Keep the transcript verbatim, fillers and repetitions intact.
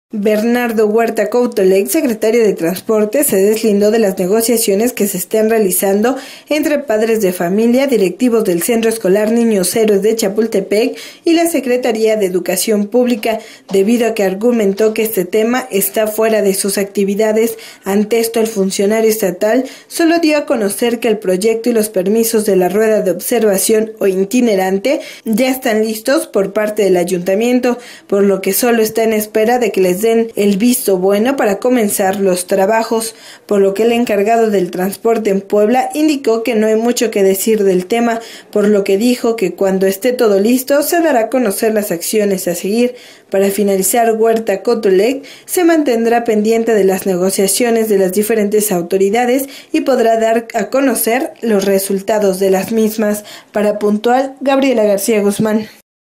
Bernardo Huerta Couto-Leck, secretario de Transporte, se deslindó de las negociaciones que se están realizando entre padres de familia, directivos del Centro Escolar Niños Héroes de Chapultepec y la Secretaría de Educación Pública, debido a que argumentó que este tema está fuera de sus actividades. Ante esto, el funcionario estatal solo dio a conocer que el proyecto y los permisos de la rueda de observación o itinerante ya están listos por parte del ayuntamiento, por lo que solo está en espera de que les den el visto bueno para comenzar los trabajos, por lo que el encargado del transporte en Puebla indicó que no hay mucho que decir del tema, por lo que dijo que cuando esté todo listo se dará a conocer las acciones a seguir. Para finalizar, Huerta Couto-Leck se mantendrá pendiente de las negociaciones de las diferentes autoridades y podrá dar a conocer los resultados de las mismas. Para Puntual, Gabriela García Guzmán.